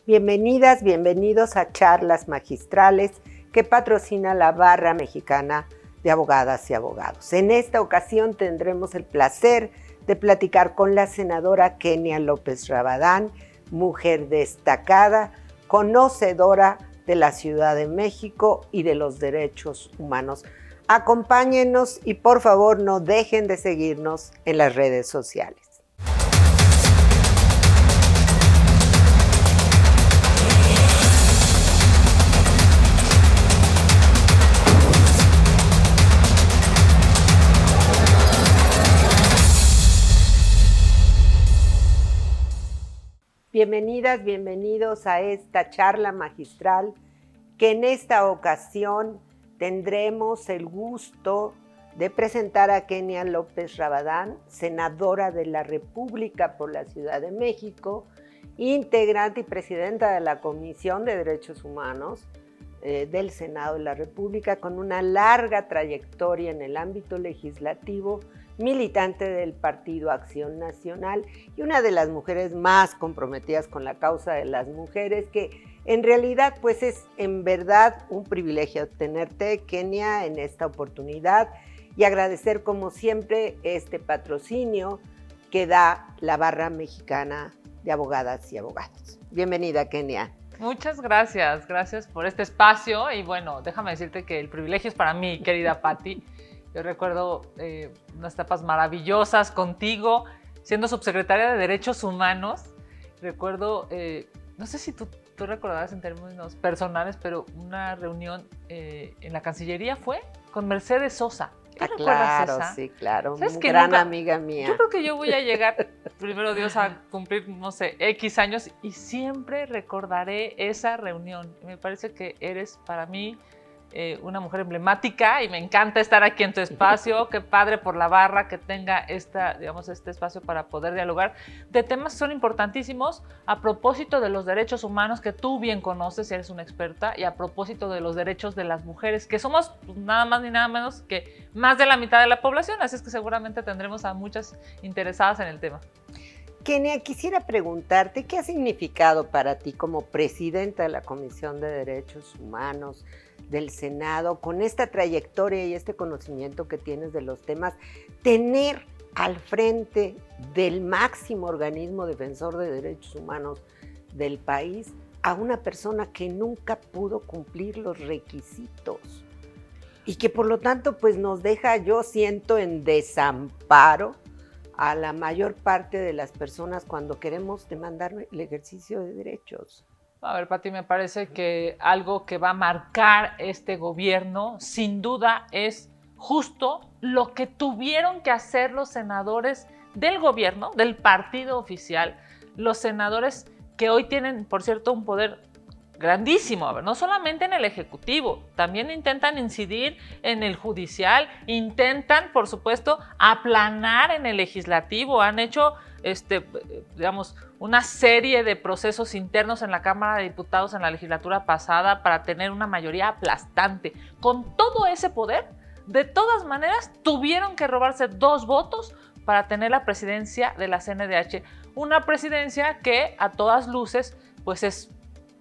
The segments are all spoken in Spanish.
Bienvenidas, bienvenidos a Charlas Magistrales que patrocina la Barra Mexicana de Abogadas y Abogados. En esta ocasión tendremos el placer de platicar con la senadora Kenia López Rabadán, mujer destacada, conocedora de la Ciudad de México y de los derechos humanos. Acompáñenos y por favor no dejen de seguirnos en las redes sociales. Bienvenidas, bienvenidos a esta charla magistral que en esta ocasión tendremos el gusto de presentar a Kenia López Rabadán, senadora de la República por la Ciudad de México, integrante y presidenta de la Comisión de Derechos Humanos del Senado de la República, con una larga trayectoria en el ámbito legislativo, militante del Partido Acción Nacional y una de las mujeres más comprometidas con la causa de las mujeres, que en realidad pues es en verdad un privilegio tenerte, Kenia, en esta oportunidad y agradecer como siempre este patrocinio que da la Barra Mexicana de Abogadas y Abogados. Bienvenida, Kenia. Muchas gracias, gracias por este espacio y bueno, déjame decirte que el privilegio es para mí, querida Patti. Yo recuerdo unas etapas maravillosas contigo, siendo subsecretaria de Derechos Humanos. Recuerdo, no sé si tú recordarás en términos personales, pero una reunión en la Cancillería fue con Mercedes Sosa. ¿Tú recuerdas esa? Sí, claro, una ¿Sabes que gran nunca, amiga mía. Yo creo que yo voy a llegar, primero Dios, a cumplir, no sé, X años y siempre recordaré esa reunión. Me parece que eres para mí una mujer emblemática y me encanta estar aquí en tu espacio. Qué padre por la Barra que tenga este espacio para poder dialogar de temas que son importantísimos a propósito de los derechos humanos que tú bien conoces y eres una experta, y a propósito de los derechos de las mujeres, que somos pues, nada más ni nada menos que más de la mitad de la población, así es que seguramente tendremos a muchas interesadas en el tema. Kenia, quisiera preguntarte, ¿qué ha significado para ti como presidenta de la Comisión de Derechos Humanos del Senado, con esta trayectoria y este conocimiento que tienes de los temas, tener al frente del máximo organismo defensor de derechos humanos del país a una persona que nunca pudo cumplir los requisitos y que por lo tanto pues nos deja, yo siento, en desamparo a la mayor parte de las personas cuando queremos demandar el ejercicio de derechos? A ver, Patti, me parece que algo que va a marcar este gobierno, sin duda, es justo lo que tuvieron que hacer los senadores del gobierno, del partido oficial, los senadores que hoy tienen, por cierto, un poder grandísimo, a ver, no solamente en el Ejecutivo, también intentan incidir en el Judicial, intentan, por supuesto, aplanar en el Legislativo, han hecho, digamos, una serie de procesos internos en la Cámara de Diputados en la legislatura pasada para tener una mayoría aplastante. Con todo ese poder, de todas maneras, tuvieron que robarse 2 votos para tener la presidencia de la CNDH, una presidencia que a todas luces, pues es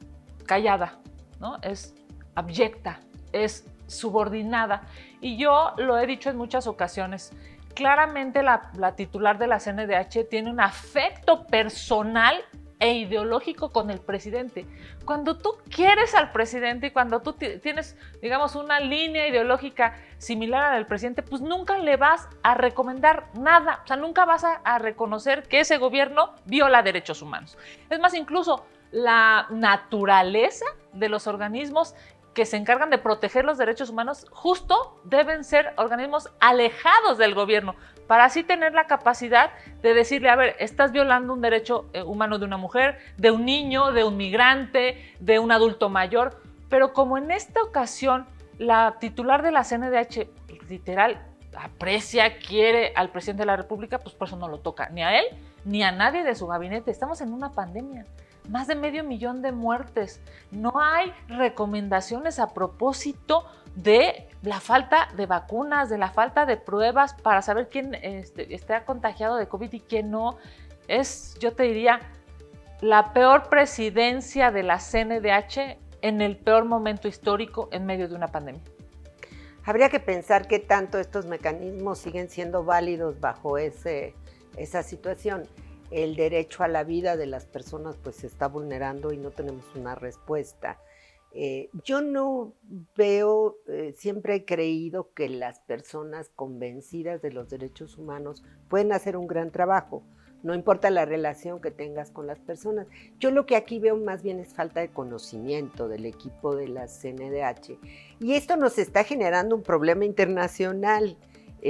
callada, ¿no? Es abyecta, es subordinada. Y yo lo he dicho en muchas ocasiones, claramente la titular de la CNDH tiene un afecto personal e ideológico con el presidente. Cuando tú quieres al presidente y cuando tú tienes, digamos, una línea ideológica similar a la del presidente, pues nunca le vas a recomendar nada, o sea, nunca vas a reconocer que ese gobierno viola derechos humanos. Es más, incluso la naturaleza de los organismos que se encargan de proteger los derechos humanos justo deben ser organismos alejados del gobierno para así tener la capacidad de decirle, a ver, estás violando un derecho humano de una mujer, de un niño, de un migrante, de un adulto mayor. Pero como en esta ocasión la titular de la CNDH literal aprecia, quiere al presidente de la República, pues por eso no lo toca ni a él ni a nadie de su gabinete. Estamos en una pandemia. Más de 500,000 de muertes. No hay recomendaciones a propósito de la falta de vacunas, de la falta de pruebas para saber quién está contagiado de COVID y quién no. Es, yo te diría, la peor presidencia de la CNDH en el peor momento histórico en medio de una pandemia. Habría que pensar qué tanto estos mecanismos siguen siendo válidos bajo esa situación. El derecho a la vida de las personas pues se está vulnerando y no tenemos una respuesta. Yo no veo, siempre he creído que las personas convencidas de los derechos humanos pueden hacer un gran trabajo. No importa la relación que tengas con las personas. Yo lo que aquí veo más bien es falta de conocimiento del equipo de la CNDH. Y esto nos está generando un problema internacional,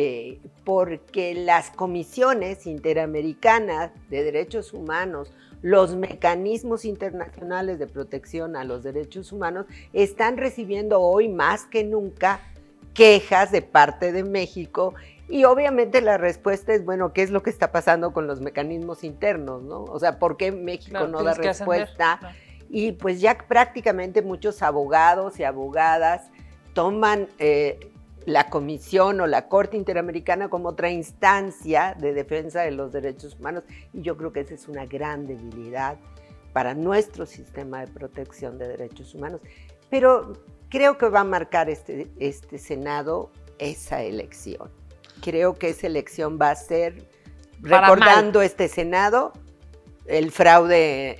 porque las comisiones interamericanas de derechos humanos, los mecanismos internacionales de protección a los derechos humanos están recibiendo hoy más que nunca quejas de parte de México. Y obviamente la respuesta es, bueno, ¿qué es lo que está pasando con los mecanismos internos, no? O sea, ¿por qué México no da respuesta? Claro. Y pues ya prácticamente muchos abogados y abogadas toman la Comisión o la Corte Interamericana como otra instancia de defensa de los derechos humanos. Y yo creo que esa es una gran debilidad para nuestro sistema de protección de derechos humanos. Pero creo que va a marcar este Senado esa elección. Creo que esa elección va a ser, recordando este Senado, el fraude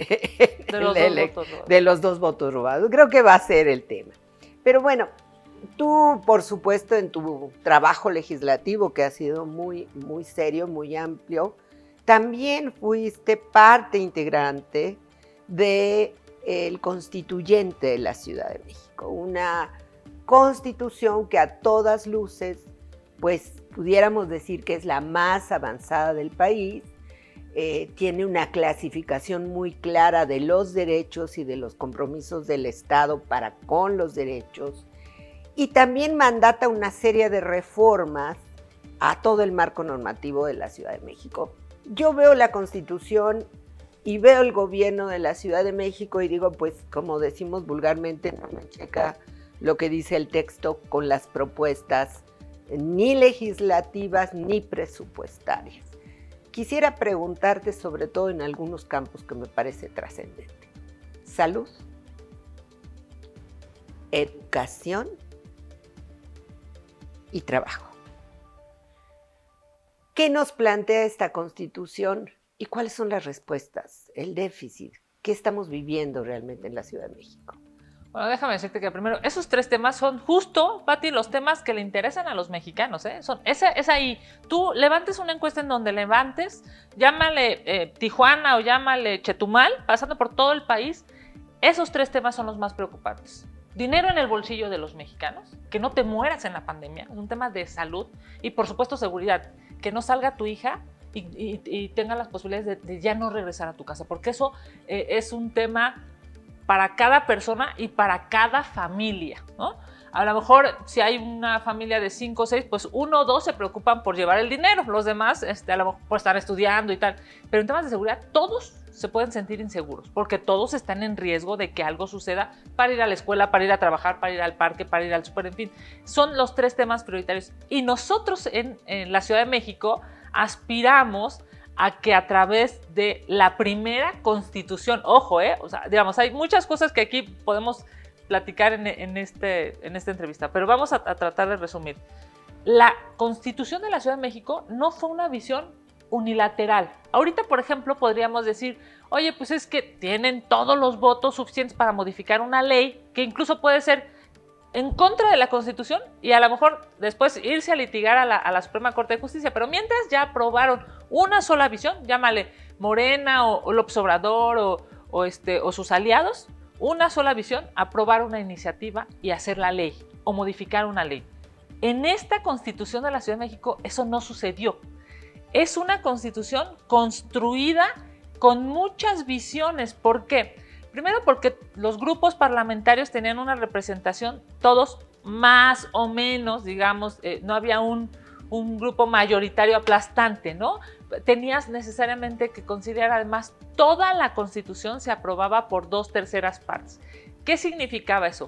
de los dos votos robados. Creo que va a ser el tema. Pero bueno, tú, por supuesto, en tu trabajo legislativo, que ha sido muy, muy serio, muy amplio, también fuiste parte integrante del constituyente de la Ciudad de México. Una constitución que a todas luces, pues pudiéramos decir que es la más avanzada del país, tiene una clasificación muy clara de los derechos y de los compromisos del Estado para con los derechos, y también mandata una serie de reformas a todo el marco normativo de la Ciudad de México. Yo veo la Constitución y veo el gobierno de la Ciudad de México y digo, pues como decimos vulgarmente, no me checa lo que dice el texto con las propuestas ni legislativas ni presupuestarias. Quisiera preguntarte sobre todo en algunos campos que me parece trascendente. Salud, educación y trabajo. ¿Qué nos plantea esta Constitución y cuáles son las respuestas? El déficit, ¿qué estamos viviendo realmente en la Ciudad de México? Bueno, déjame decirte que primero, esos tres temas son justo, Pati, los temas que le interesan a los mexicanos, ¿eh? Es ahí. Tú levantes una encuesta en donde levantes, llámale Tijuana o llámale Chetumal, pasando por todo el país, esos tres temas son los más preocupantes. Dinero en el bolsillo de los mexicanos, que no te mueras en la pandemia, es un tema de salud y por supuesto seguridad, que no salga tu hija y tenga las posibilidades de ya no regresar a tu casa, porque eso es un tema para cada persona y para cada familia, ¿no? A lo mejor si hay una familia de 5 o 6, pues 1 o 2 se preocupan por llevar el dinero, los demás a lo mejor por estar estudiando y tal, pero en temas de seguridad todos se pueden sentir inseguros, porque todos están en riesgo de que algo suceda para ir a la escuela, para ir a trabajar, para ir al parque, para ir al súper, en fin. Son los tres temas prioritarios. Y nosotros en la Ciudad de México aspiramos a que a través de la primera Constitución, ojo, o sea, digamos, hay muchas cosas que aquí podemos platicar en esta entrevista, pero vamos a tratar de resumir. La Constitución de la Ciudad de México no fue una visión unilateral. Ahorita, por ejemplo, podríamos decir, oye, pues es que tienen todos los votos suficientes para modificar una ley que incluso puede ser en contra de la Constitución y a lo mejor después irse a litigar a la Suprema Corte de Justicia, pero mientras ya aprobaron una sola visión, llámale Morena o López Obrador o sus aliados, una sola visión, aprobar una iniciativa y hacer la ley o modificar una ley. En esta Constitución de la Ciudad de México eso no sucedió. Es una Constitución construida con muchas visiones. ¿Por qué? Primero porque los grupos parlamentarios tenían una representación, todos más o menos, digamos, no había un grupo mayoritario aplastante, ¿no? Tenías necesariamente que considerar, además, toda la Constitución se aprobaba por 2/3 partes. ¿Qué significaba eso?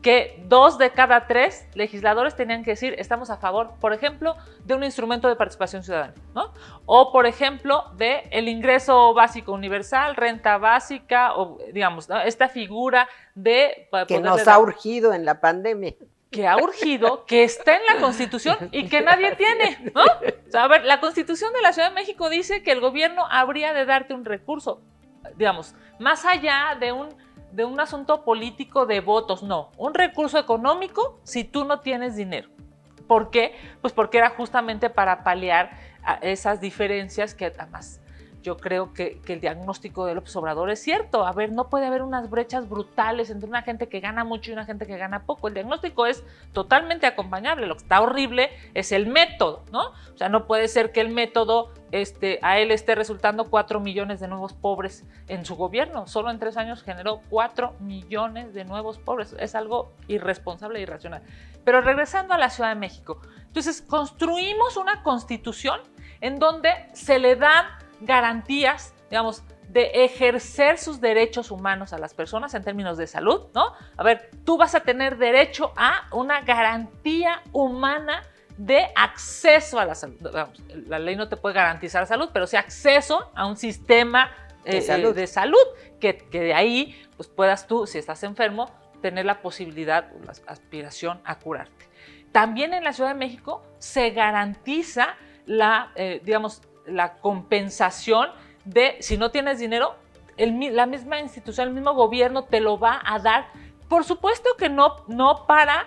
que 2 de cada 3 legisladores tenían que decir estamos a favor, por ejemplo, de un instrumento de participación ciudadana, ¿no? O, por ejemplo, de el ingreso básico universal, renta básica, o digamos, ¿no? Esta figura de... Que nos ha urgido en la pandemia. Que ha urgido, que está en la Constitución y que nadie tiene, ¿no? O sea, a ver, la Constitución de la Ciudad de México dice que el gobierno habría de darte un recurso, digamos, más allá de un asunto político de votos, no, un recurso económico si tú no tienes dinero. ¿Por qué? Pues porque era justamente para paliar a esas diferencias que además yo creo que el diagnóstico de López Obrador es cierto. A ver, no puede haber unas brechas brutales entre una gente que gana mucho y una gente que gana poco. El diagnóstico es totalmente acompañable. Lo que está horrible es el método, ¿no? O sea, no puede ser que el método a él esté resultando 4 millones de nuevos pobres en su gobierno. Solo en 3 años generó 4 millones de nuevos pobres. Es algo irresponsable e irracional. Pero regresando a la Ciudad de México, entonces construimos una constitución en donde se le dan garantías, digamos, de ejercer sus derechos humanos a las personas en términos de salud, ¿no? A ver, tú vas a tener derecho a una garantía humana de acceso a la salud. Vamos, la ley no te puede garantizar salud, pero sí acceso a un sistema de salud que de ahí pues puedas tú, si estás enfermo, tener la posibilidad o la aspiración a curarte. También en la Ciudad de México se garantiza digamos, la compensación de, si no tienes dinero, la misma institución, el mismo gobierno te lo va a dar. Por supuesto que no para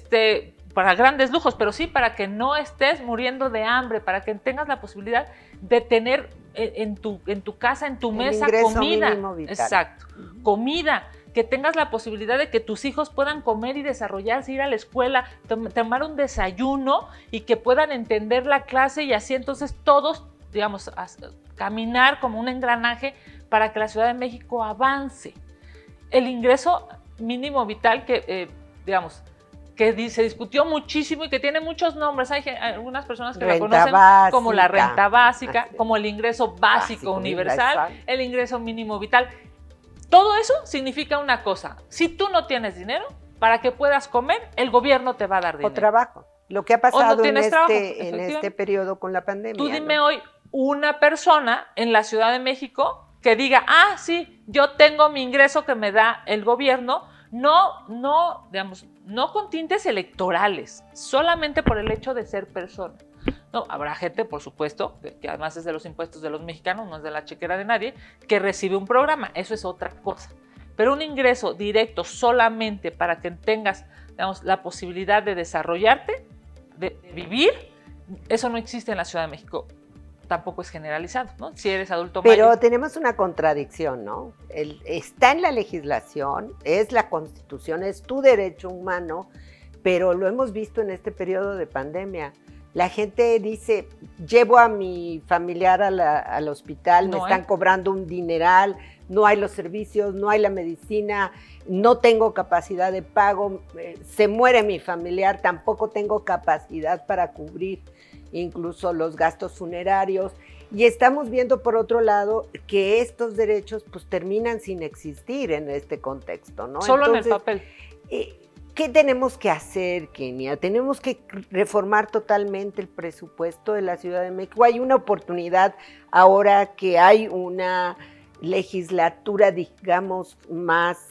grandes lujos, pero sí para que no estés muriendo de hambre, para que tengas la posibilidad de tener en tu casa, en tu mesa, comida. Exacto, comida, que tengas la posibilidad de que tus hijos puedan comer y desarrollarse, ir a la escuela, tomar un desayuno y que puedan entender la clase y así entonces todos, digamos, caminar como un engranaje para que la Ciudad de México avance. El ingreso mínimo vital que, digamos, que se discutió muchísimo y que tiene muchos nombres. Hay algunas personas que la conocen como la renta básica, como el ingreso básico universal, el ingreso mínimo vital. Todo eso significa una cosa. Si tú no tienes dinero, para que puedas comer, el gobierno te va a dar dinero. O trabajo. Lo que ha pasado en este periodo con la pandemia. Tú dime hoy una persona en la Ciudad de México que diga, sí, yo tengo mi ingreso que me da el gobierno, digamos, no con tintes electorales, solamente por el hecho de ser persona. No, habrá gente, por supuesto, que además es de los impuestos de los mexicanos, no es de la chequera de nadie, que recibe un programa, eso es otra cosa. Pero un ingreso directo solamente para que tengas, digamos, la posibilidad de desarrollarte, de vivir, eso no existe en la Ciudad de México. Tampoco es generalizado, ¿no? Si eres adulto mayor. Pero tenemos una contradicción, ¿no? Está en la legislación, es la Constitución, es tu derecho humano, pero lo hemos visto en este periodo de pandemia. La gente dice, llevo a mi familiar al hospital, me están cobrando un dineral, no hay los servicios, no hay la medicina, no tengo capacidad de pago, se muere mi familiar, tampoco tengo capacidad para cubrir incluso los gastos funerarios. Y estamos viendo por otro lado que estos derechos pues terminan sin existir en este contexto, ¿no? Solo entonces, en el papel. ¿Qué tenemos que hacer, Kenia? Tenemos que reformar totalmente el presupuesto de la Ciudad de México. Hay una oportunidad ahora que hay una legislatura, digamos, más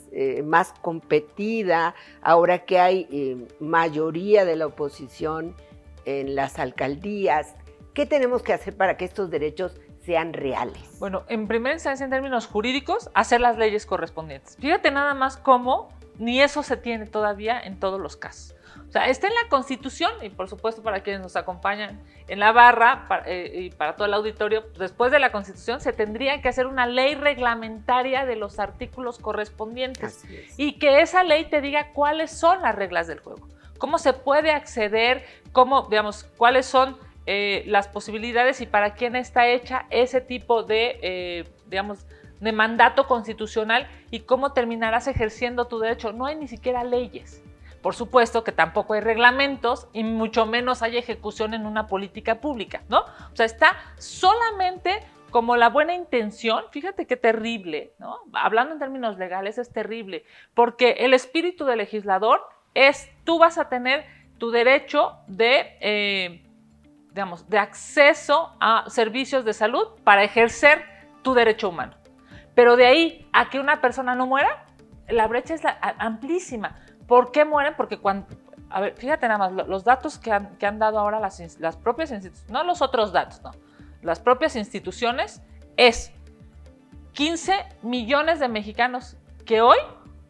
competida, ahora que hay mayoría de la oposición en las alcaldías. ¿Qué tenemos que hacer para que estos derechos sean reales? Bueno, en primera instancia, en términos jurídicos, hacer las leyes correspondientes. Fíjate nada más cómo ni eso se tiene todavía en todos los casos. O sea, está en la Constitución y por supuesto para quienes nos acompañan en la barra y para todo el auditorio, después de la Constitución se tendría que hacer una ley reglamentaria de los artículos correspondientes y que esa ley te diga cuáles son las reglas del juego, cómo se puede acceder, digamos, cuáles son las posibilidades y para quién está hecha ese tipo de, digamos, de mandato constitucional y cómo terminarás ejerciendo tu derecho. No hay ni siquiera leyes. Por supuesto que tampoco hay reglamentos y mucho menos hay ejecución en una política pública, ¿no? O sea, está solamente como la buena intención, fíjate qué terrible, ¿no? Hablando en términos legales es terrible, porque el espíritu del legislador es, tú vas a tener tu derecho de, digamos, de acceso a servicios de salud para ejercer tu derecho humano. Pero de ahí a que una persona no muera, la brecha es amplísima. ¿Por qué mueren? Porque cuando, a ver, fíjate nada más, los datos que han dado ahora las propias instituciones, no los otros datos, no, las propias instituciones, es 15 millones de mexicanos que hoy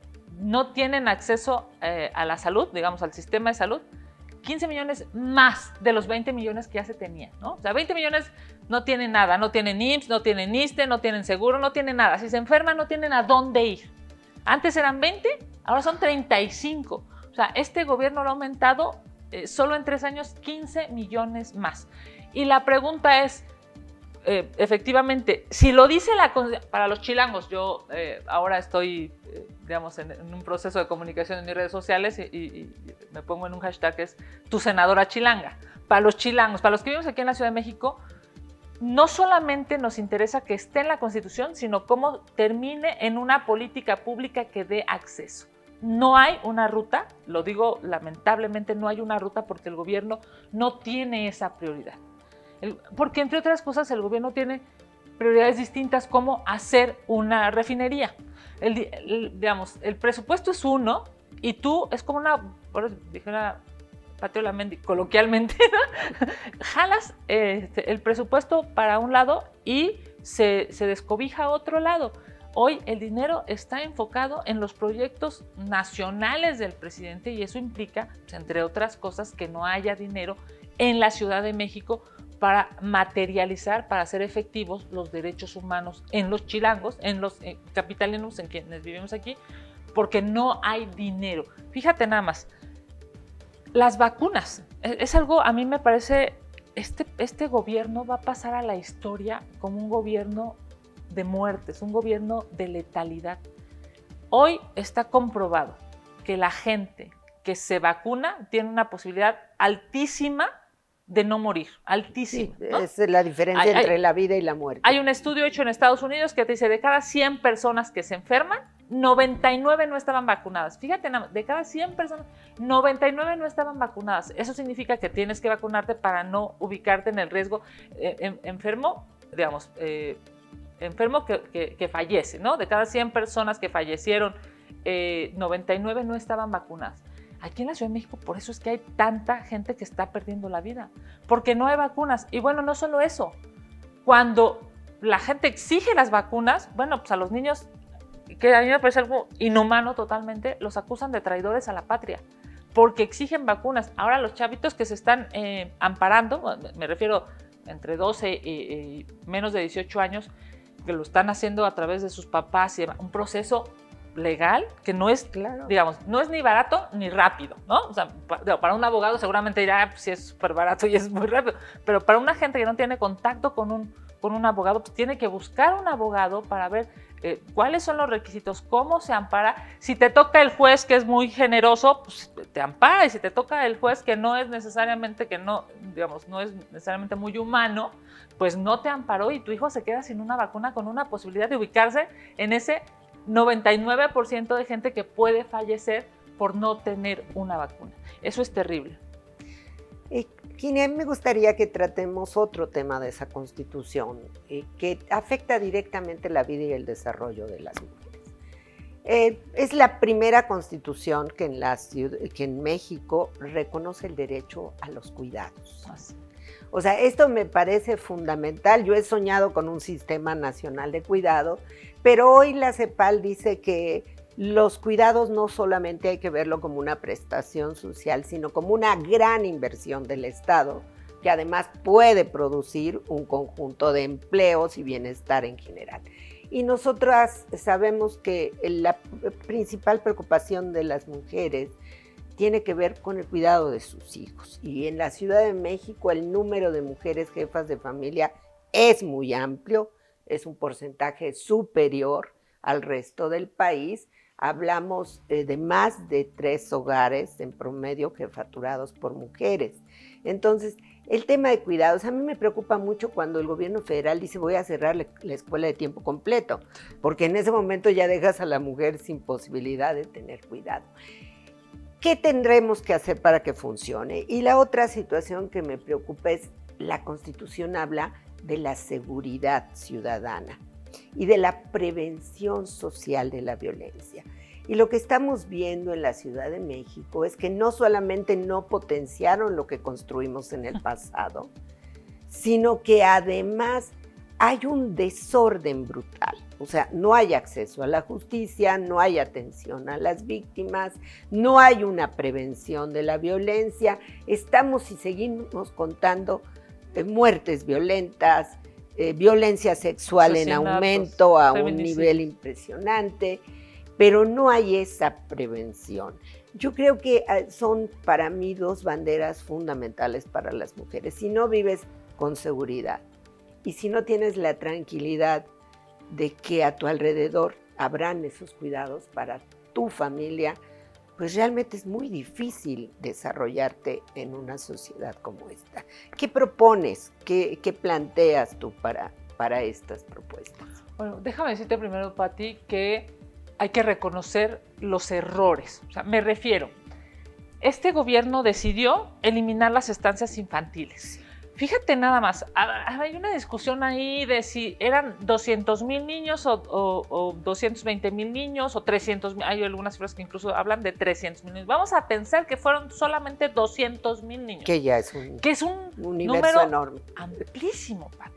no tienen acceso a la salud, digamos, al sistema de salud, 15 millones más de los 20 millones que ya se tenían, ¿no? O sea, 20 millones no tienen nada, no tienen IMSS, no tienen ISSSTE, no tienen seguro, no tienen nada. Si se enferman no tienen a dónde ir. Antes eran 20, ahora son 35. O sea, este gobierno lo ha aumentado solo en 3 años 15 millones más. Y la pregunta es, efectivamente, si lo dice para los chilangos, yo ahora estoy, digamos, en un proceso de comunicación en mis redes sociales y me pongo en un hashtag que es tu senadora chilanga. Para los chilangos, para los que vivimos aquí en la Ciudad de México, no solamente nos interesa que esté en la Constitución, sino cómo termine en una política pública que dé acceso. No hay una ruta, lo digo lamentablemente, no hay una ruta porque el gobierno no tiene esa prioridad. Porque entre otras cosas el gobierno tiene prioridades distintas como hacer una refinería. Digamos, el presupuesto es uno y tú es como una, dijera Patio Lamendi, coloquialmente, ¿no? Jalas el presupuesto para un lado y se descobija a otro lado. Hoy el dinero está enfocado en los proyectos nacionales del presidente y eso implica, pues, entre otras cosas, que no haya dinero en la Ciudad de México para materializar, para hacer efectivos los derechos humanos en los chilangos, en los capitalinos, en quienes vivimos aquí, porque no hay dinero. Fíjate nada más, las vacunas, es algo, a mí me parece, este gobierno va a pasar a la historia como un gobierno de muertes, un gobierno de letalidad. Hoy está comprobado que la gente que se vacuna tiene una posibilidad altísima de no morir, altísima, sí, ¿no? Es la diferencia entre la vida y la muerte. Hay un estudio hecho en Estados Unidos que te dice, de cada 100 personas que se enferman, 99 no estaban vacunadas. Fíjate, de cada 100 personas, 99 no estaban vacunadas. Eso significa que tienes que vacunarte para no ubicarte en el riesgo enfermo, digamos, enfermo que fallece, ¿no? De cada 100 personas que fallecieron, 99 no estaban vacunadas. Aquí en la Ciudad de México, por eso es que hay tanta gente que está perdiendo la vida, porque no hay vacunas. Y bueno, no solo eso, cuando la gente exige las vacunas, bueno, pues a los niños, que a mí me parece algo inhumano totalmente, los acusan de traidores a la patria, porque exigen vacunas. Ahora los chavitos que se están amparando, me refiero entre 12 y menos de 18 años, que lo están haciendo a través de sus papás, y un proceso legal que no es, claro, digamos, no es ni barato ni rápido, ¿no? O sea, para un abogado seguramente dirá, pues sí es súper barato y es muy rápido, pero para una gente que no tiene contacto con un abogado, pues tiene que buscar un abogado para ver cuáles son los requisitos, cómo se ampara. Si te toca el juez que es muy generoso, pues te ampara, y si te toca el juez que no es necesariamente, digamos, no es necesariamente muy humano, pues no te amparó y tu hijo se queda sin una vacuna con una posibilidad de ubicarse en ese 99% de gente que puede fallecer por no tener una vacuna. Eso es terrible. Kenia, me gustaría que tratemos otro tema de esa Constitución que afecta directamente la vida y el desarrollo de las mujeres. Es la primera Constitución que en México reconoce el derecho a los cuidados. O sea, esto me parece fundamental. Yo he soñado con un sistema nacional de cuidado, pero hoy la CEPAL dice que los cuidados no solamente hay que verlo como una prestación social, sino como una gran inversión del Estado, que además puede producir un conjunto de empleos y bienestar en general. Y nosotras sabemos que la principal preocupación de las mujeres tiene que ver con el cuidado de sus hijos. Y en la Ciudad de México el número de mujeres jefas de familia es muy amplio, es un porcentaje superior al resto del país, hablamos de más de 3 hogares en promedio jefaturados por mujeres. Entonces, el tema de cuidados, a mí me preocupa mucho cuando el gobierno federal dice voy a cerrar la escuela de tiempo completo, porque en ese momento ya dejas a la mujer sin posibilidad de tener cuidado. ¿Qué tendremos que hacer para que funcione? Y la otra situación que me preocupa es, la Constitución habla de la seguridad ciudadana y de la prevención social de la violencia. Y lo que estamos viendo en la Ciudad de México es que no solamente no potenciaron lo que construimos en el pasado, sino que además hay un desorden brutal. O sea, no hay acceso a la justicia, no hay atención a las víctimas, no hay una prevención de la violencia. Estamos y seguimos contando muertes violentas, violencia sexual en aumento a un nivel impresionante, pero no hay esa prevención. Yo creo que son para mí 2 banderas fundamentales para las mujeres. Si no vives con seguridad y si no tienes la tranquilidad de que a tu alrededor habrán esos cuidados para tu familia, pues realmente es muy difícil desarrollarte en una sociedad como esta. ¿Qué propones? ¿Qué planteas tú para estas propuestas? Bueno, déjame decirte primero, Pati, que hay que reconocer los errores. O sea, me refiero, este gobierno decidió eliminar las estancias infantiles. Fíjate nada más, hay una discusión ahí de si eran 200,000 niños o 220,000 niños o 300,000, hay algunas cifras que incluso hablan de 300,000 niños. Vamos a pensar que fueron solamente 200,000 niños. Que ya es un universo número enorme. Amplísimo, Pati.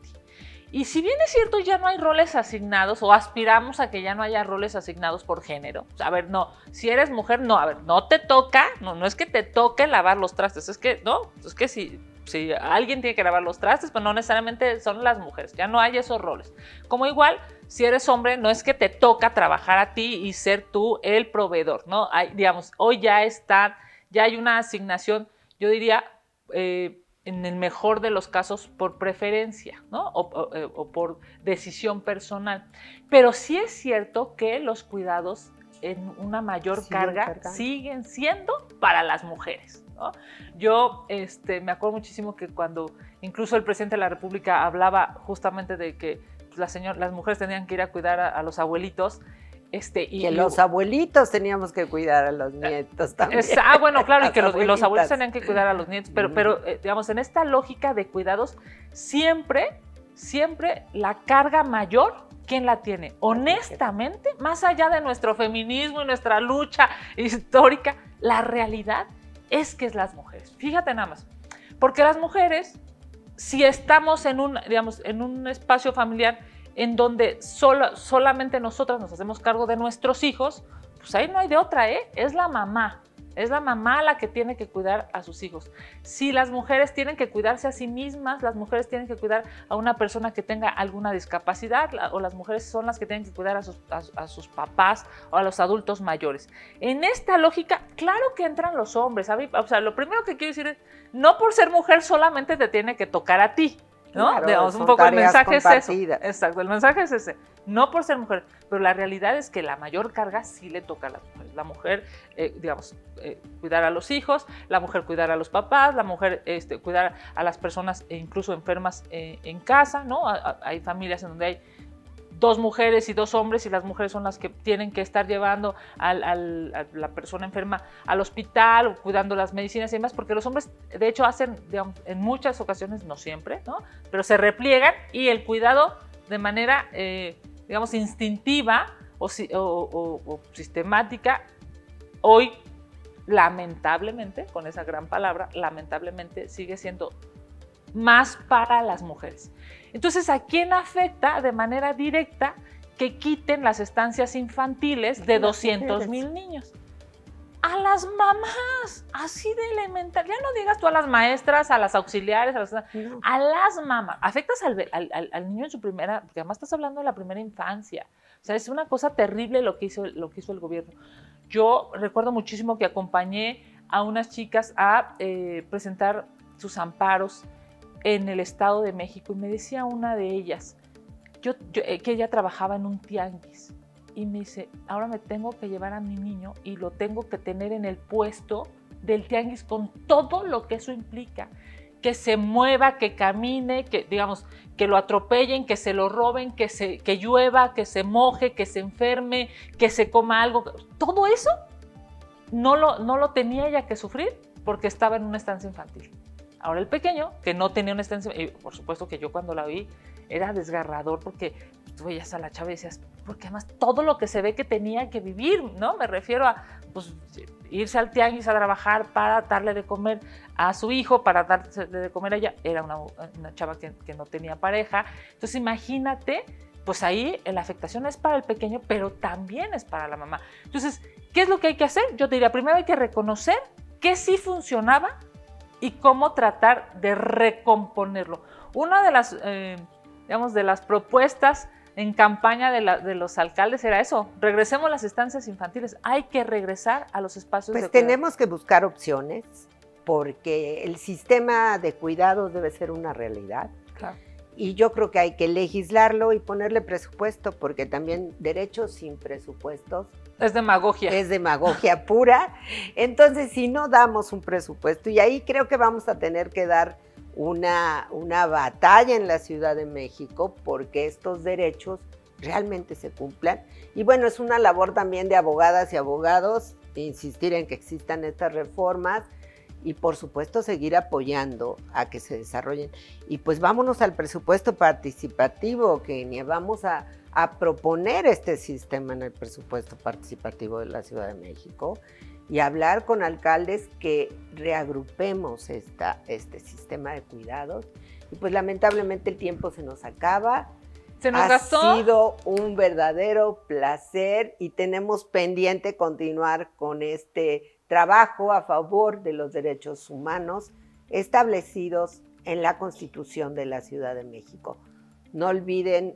Y si bien es cierto, ya no hay roles asignados o aspiramos a que ya no haya roles asignados por género. O sea, a ver, no, si eres mujer, no, a ver, no te toca, no es que te toque lavar los trastes, es que, no, es que si alguien tiene que lavar los trastes, pues no necesariamente son las mujeres, ya no hay esos roles. Como igual, si eres hombre, no es que te toca trabajar a ti y ser tú el proveedor, ¿no? Digamos, hoy ya hay una asignación, yo diría, en el mejor de los casos, por preferencia, ¿no? O por decisión personal. Pero sí es cierto que los cuidados en una mayor carga siguen siendo para las mujeres, ¿no? Yo me acuerdo muchísimo que cuando incluso el presidente de la República hablaba justamente de que las mujeres tenían que ir a cuidar a los abuelitos, los abuelitos teníamos que cuidar a los nietos también. Bueno, claro, y que los abuelos tenían que cuidar a los nietos, pero digamos, en esta lógica de cuidados, siempre la carga mayor, ¿quién la tiene? Honestamente, más allá de nuestro feminismo y nuestra lucha histórica, la realidad es que es las mujeres. Fíjate nada más, porque las mujeres, si estamos en un espacio familiar en donde solamente nosotras nos hacemos cargo de nuestros hijos, pues ahí no hay de otra, es la mamá la que tiene que cuidar a sus hijos. Si las mujeres tienen que cuidarse a sí mismas, las mujeres tienen que cuidar a una persona que tenga alguna discapacidad, o las mujeres son las que tienen que cuidar a sus papás o a los adultos mayores. En esta lógica, claro que entran los hombres, ¿sabes? O sea, lo primero que quiero decir es, no por ser mujer solamente te tiene que tocar a ti, ¿no? Claro, digamos, un poco el mensaje es eso. Exacto, el mensaje es ese. No por ser mujer, pero la realidad es que la mayor carga sí le toca a las mujeres. La mujer, cuidar a los hijos, la mujer cuidar a los papás, la mujer cuidar a las personas incluso enfermas en casa, ¿no? Hay familias en donde hay 2 mujeres y 2 hombres, y las mujeres son las que tienen que estar llevando a la persona enferma al hospital o cuidando las medicinas y demás, porque los hombres de hecho hacen, digamos, en muchas ocasiones, no siempre, ¿no? Pero se repliegan, y el cuidado de manera, digamos, instintiva o sistemática, hoy lamentablemente, con esa gran palabra, lamentablemente sigue siendo más para las mujeres. Entonces, ¿a quién afecta de manera directa que quiten las estancias infantiles de 200,000 niños? A las mamás, así de elemental. Ya no digas tú a las maestras, a las auxiliares, a las mamás. Afectas al niño en su primera, porque además estás hablando de la primera infancia. O sea, es una cosa terrible lo que hizo el gobierno. Yo recuerdo muchísimo que acompañé a unas chicas a presentar sus amparos en el Estado de México, y me decía una de ellas que ella trabajaba en un tianguis, y me dice, ahora me tengo que llevar a mi niño y lo tengo que tener en el puesto del tianguis con todo lo que eso implica. Que se mueva, que camine, que digamos, que lo atropellen, que se lo roben, que llueva, que se moje, que se enferme, que se coma algo. Todo eso no lo tenía ella que sufrir porque estaba en una estancia infantil. Ahora el pequeño, que no tenía una estancia, y por supuesto que yo cuando la vi era desgarrador porque tú veías a la chava y decías, porque además todo lo que se ve que tenía que vivir, ¿no? Me refiero a pues, irse al tianguis a trabajar para darle de comer a su hijo, para darle de comer a ella. Era una chava que no tenía pareja. Entonces imagínate, pues ahí la afectación es para el pequeño, pero también es para la mamá. Entonces, ¿qué es lo que hay que hacer? Yo te diría, primero hay que reconocer qué sí funcionaba y cómo tratar de recomponerlo. Una de las, digamos, de las propuestas en campaña de los alcaldes era eso, regresemos a las estancias infantiles, hay que regresar a los espacios de cuidado. Pues tenemos que buscar opciones, porque el sistema de cuidados debe ser una realidad. Claro. Y yo creo que hay que legislarlo y ponerle presupuesto, porque también derechos sin presupuestos es demagogia. Es demagogia pura. Entonces, si no damos un presupuesto, y ahí creo que vamos a tener que dar una batalla en la Ciudad de México porque estos derechos realmente se cumplan. Y bueno, es una labor también de abogadas y abogados insistir en que existan estas reformas y por supuesto seguir apoyando a que se desarrollen. Y pues vámonos al presupuesto participativo, Kenia, vamos a proponer este sistema en el presupuesto participativo de la Ciudad de México y hablar con alcaldes que reagrupemos este sistema de cuidados. Y pues lamentablemente el tiempo se nos acaba. ¿Se nos gastó? Ha sido un verdadero placer y tenemos pendiente continuar con este trabajo a favor de los derechos humanos establecidos en la Constitución de la Ciudad de México. No olviden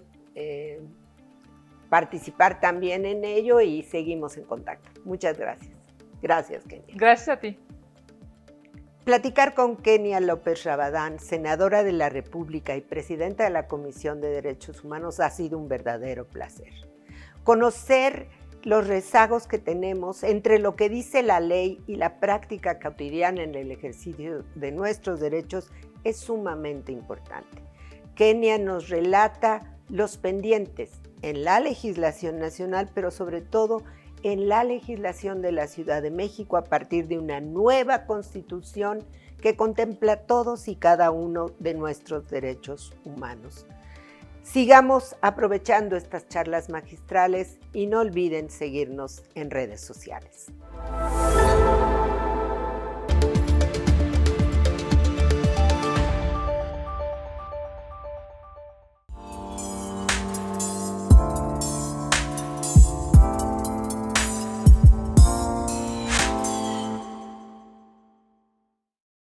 participar también en ello y seguimos en contacto. Muchas gracias. Gracias, Kenia. Gracias a ti. Platicar con Kenia López Rabadán, senadora de la República y presidenta de la Comisión de Derechos Humanos, ha sido un verdadero placer. Conocer los rezagos que tenemos entre lo que dice la ley y la práctica cotidiana en el ejercicio de nuestros derechos es sumamente importante. Kenia nos relata los pendientes en la legislación nacional, pero sobre todo en la legislación de la Ciudad de México a partir de una nueva constitución que contempla todos y cada uno de nuestros derechos humanos. Sigamos aprovechando estas charlas magistrales y no olviden seguirnos en redes sociales.